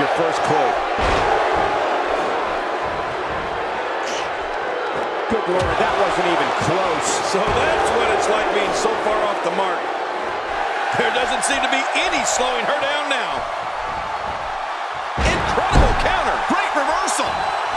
your first clue. Good Lord, that wasn't even close. So that's what it's like being so far off the mark. There doesn't seem to be any slowing her down now. Incredible counter. Great reversal.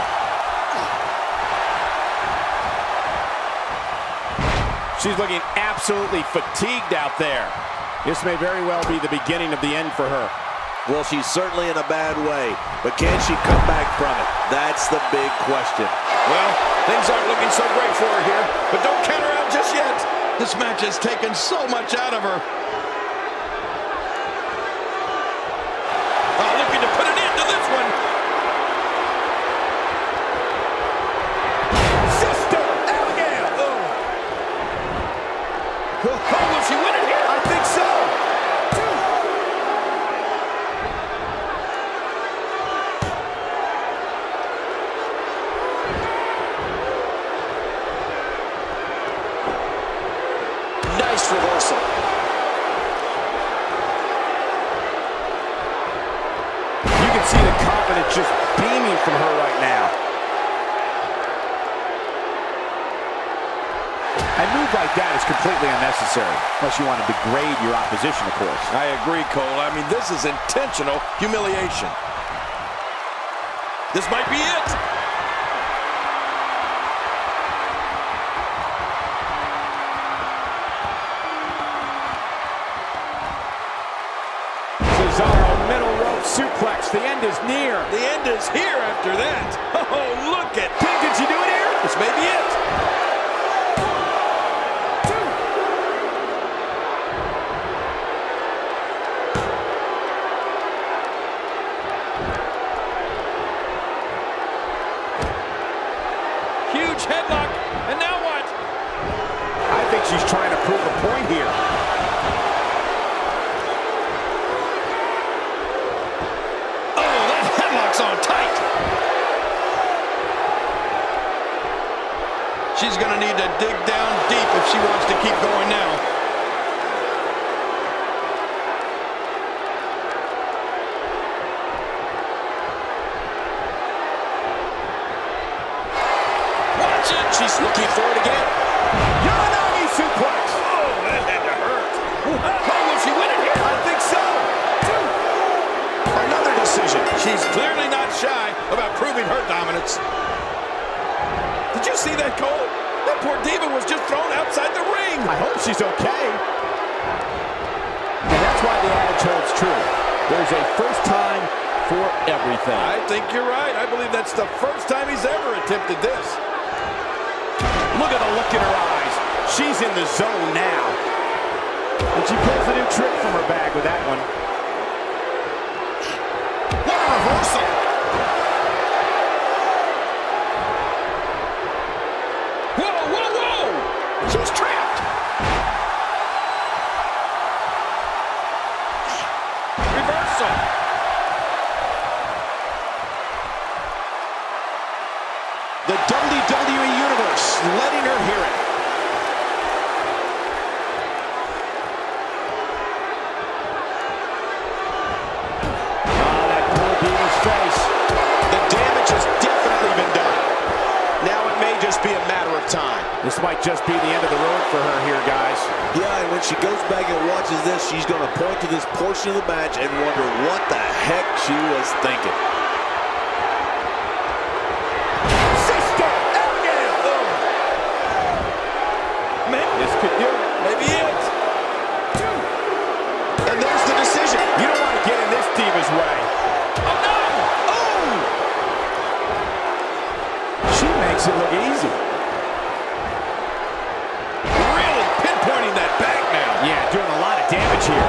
She's looking absolutely fatigued out there. This may very well be the beginning of the end for her. Well, she's certainly in a bad way, but can she come back from it? That's the big question. Well, things aren't looking so great for her here, but don't count her out just yet. This match has taken so much out of her. Looking to put an end to this one. Sister Abigail! Will she win it here? I think so. Nice reversal. You can see the confidence just beaming from her right now. A move like that is completely unnecessary, unless you want to degrade your opposition, of course. I agree, Cole. I mean, this is intentional humiliation. This might be it. Cesaro, middle rope suplex. The end is near. The end is here after that. Oh, look at. Did she do it here? This may be it. Huge headlock. And now what? I think she's trying to prove a point here. Oh, that headlock's on tight. She's going to need to dig down deep if she wants to keep going now. Watch it. She's looking for it again. Uranagi suplex. Oh, that had to hurt. Oh, will she win it here? I think so. Another decision. She's clearly not shy about proving her dominance. Did you see that, Cole? That poor diva was just thrown outside the ring. I hope she's okay. And that's why the adage holds true. There's a first time for everything. I think you're right. I believe that's the first time he's ever attempted this. Look at the look in her eyes. She's in the zone now. And she pulls a new trick from her bag with that one. What a reversal. Whoa, whoa, whoa. She's trapped. Reversal. The WWE Universe letting her hear it. That poor diva's face. The damage has definitely been done. Now it may just be a matter of time. This might just be the end of the road for her here, guys. Yeah, and when she goes back and watches this, she's going to point to this portion of the match and wonder what the heck she was thinking. Sister Abigail! This could do it. Maybe it. And there's the decision. You don't want to get in this diva's way. Oh, no. Oh! She makes it look easy. Really pinpointing that back now. Yeah, doing a lot of damage here.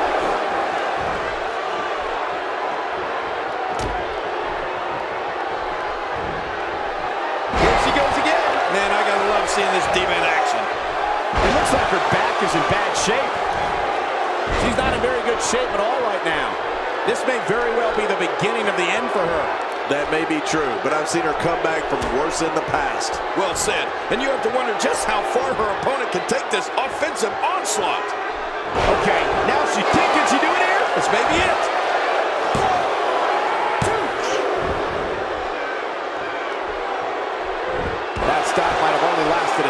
Here she goes again. Man, I gotta love seeing this diva in action. It looks like her back is in bad shape. She's not in very good shape at all right now. This may very well be the beginning of the end for her. That may be true, but I've seen her come back from worse in the past. Well said. And you have to wonder just how far her opponent can take this offensive onslaught. Okay, now can she do it here? This may be it.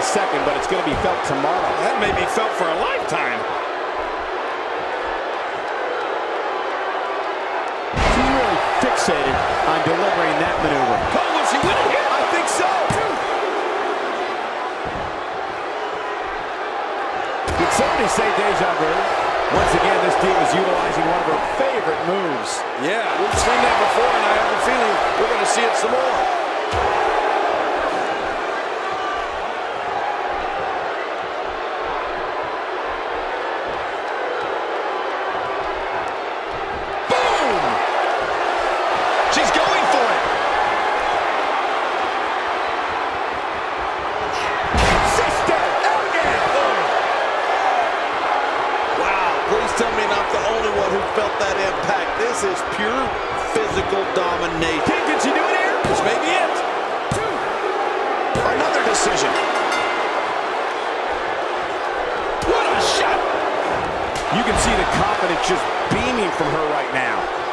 second, but it's going to be felt tomorrow. That may be felt for a lifetime. She's really fixated on delivering that maneuver. Cole, will she win it here? I think so. Did somebody say deja vu? Once again, this team is utilizing one of her favorite moves. Yeah, we've seen that before, and I have a feeling we're going to see it some more. Boom! She's going for it. Sister, again. Wow, please tell me not the only one who felt that impact. This is pure physical domination. Can she do it here? This may be it. Another decision. What a shot. You can see the confidence just beaming from her right now.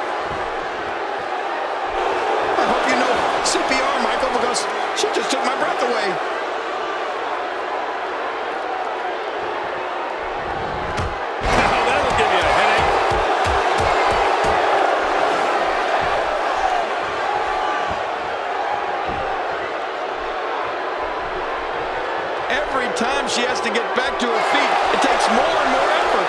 I hope you know CPR, Michael, because she just took my breath away. Now that'll give you a headache. Every time she has to get back to her feet, it takes more and more effort.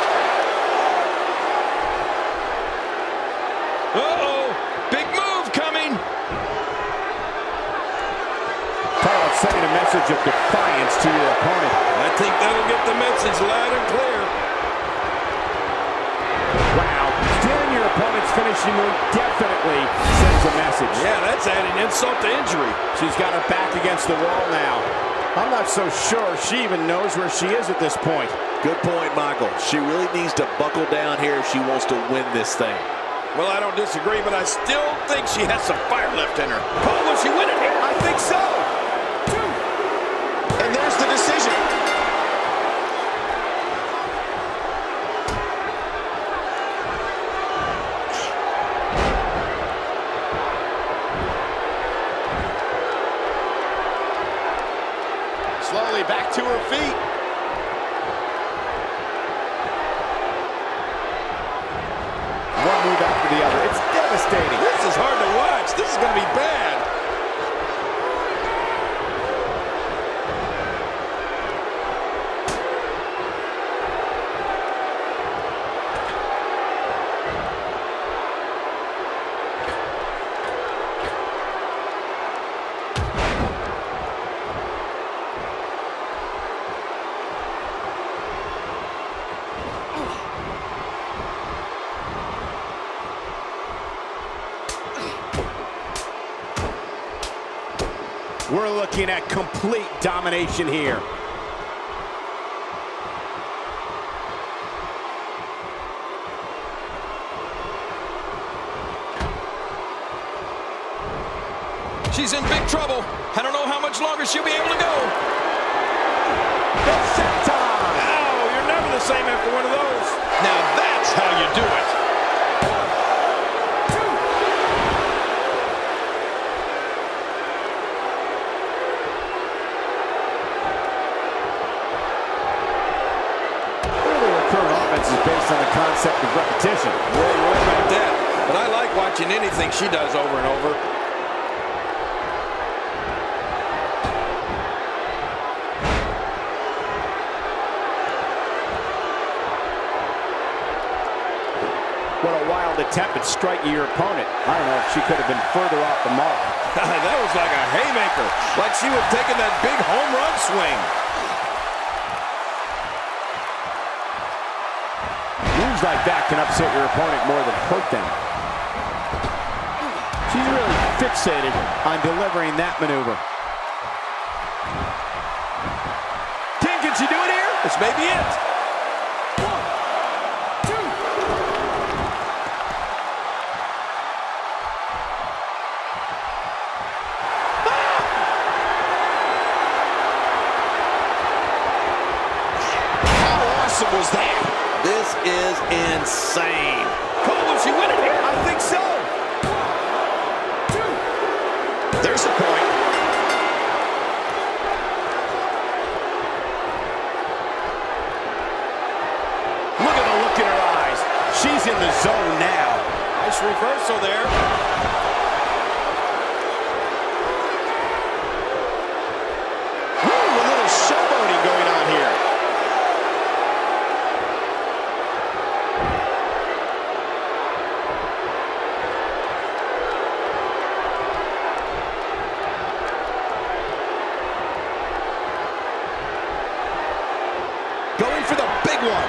Uh-oh, big move coming. Talk about sending a message of defiance to your opponent. I think that'll get the message loud and clear. Wow, stealing your opponent's finishing move definitely sends a message. Yeah, that's adding insult to injury. She's got her back against the wall now. I'm not so sure she even knows where she is at this point. Good point, Michael. She really needs to buckle down here if she wants to win this thing. Well, I don't disagree, but I still think she has some fire left in her. Cole, will she win it here? I think so. And there's the decision. Slowly back to her feet. One move after the other. It's devastating. This is hard to watch. This is going to be bad. We're looking at complete domination here. She's in big trouble. I don't know how much longer she'll be able to go. It's set time. Oh, you're never the same after one of those. Now that's how you do it. Offense is based on the concept of repetition. Yeah, you're right about that. But I like watching anything she does over and over. What a wild attempt at striking your opponent. I don't know if she could have been further off the mark. That was like a haymaker. Like she was taking that big home run swing. Moves like that can upset your opponent more than hurt them. She's really fixated on delivering that maneuver. Can she do it here? This may be it. Was that? This is insane. Cole, will she win it here? I think so. There's the point. the zone now. Nice reversal there. Ooh, a little showboating going on here. Going for the big one.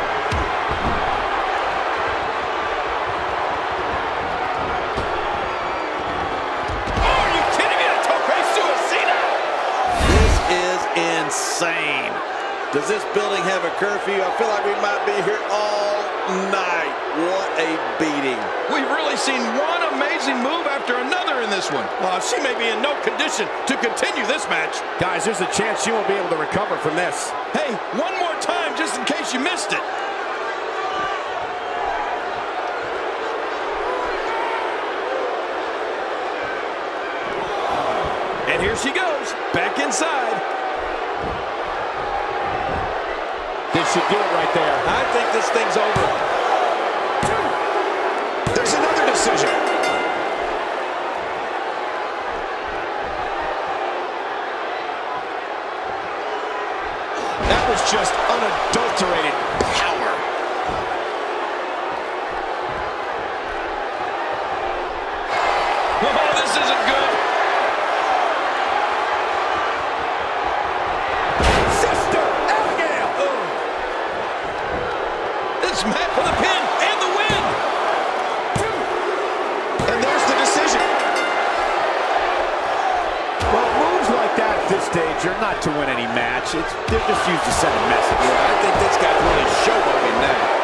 Insane. Does this building have a curfew? I feel like we might be here all night. What a beating. We've really seen one amazing move after another in this one. She may be in no condition to continue this match. Guys, there's a chance she won't be able to recover from this. Hey, one more time just in case you missed it. And here she goes, back inside. This should do it right there. I think this thing's over. There's another decision. That was just unadulterated power. Oh, this isn't good. Matt for the pin and the win. And there's the decision. Well, moves like that at this stage are not to win any match. They're just used to send a message. Yeah, I think this guy's really showboating now.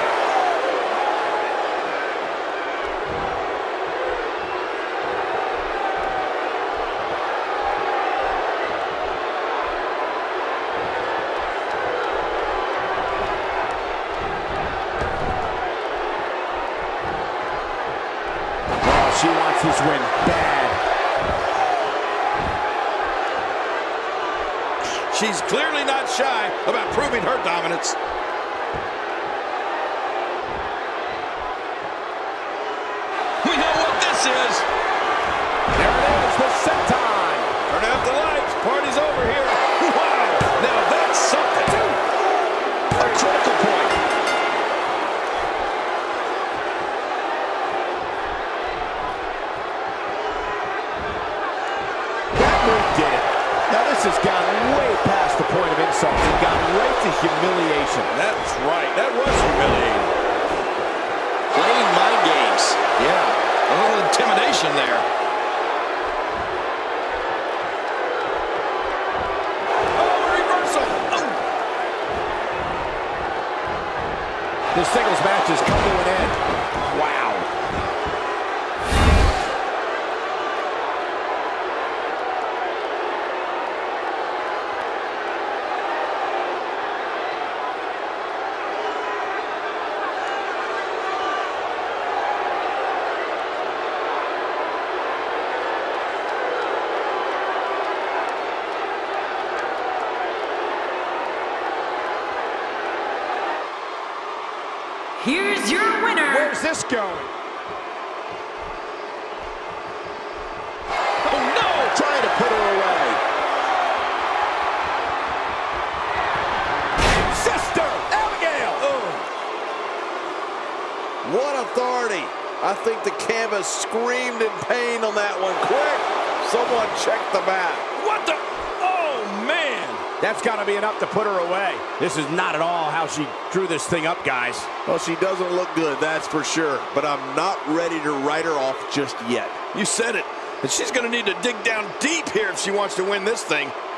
She wants this win bad. She's clearly not shy about proving her dominance. We know what this is. There it is, the set time. Turn out the lights. Party's over here. Wow, now that's something. A critical point. Did it. Now this has gone way past the point of insult and gone right to humiliation. That's right. That was humiliating. Playing mind games. Yeah, a little intimidation there. Oh, reversal. Oh. This singles match has come to an end. Wow. Here's your winner. Where's this going? Oh no! Trying to put her away. Sister Abigail! What authority. I think the canvas screamed in pain on that one. Quick! Someone check the mat. What the? Oh, man. That's got to be enough to put her away. This is not at all how she drew this thing up, guys. Well, she doesn't look good, that's for sure. But I'm not ready to write her off just yet. You said it. And she's going to need to dig down deep here if she wants to win this thing.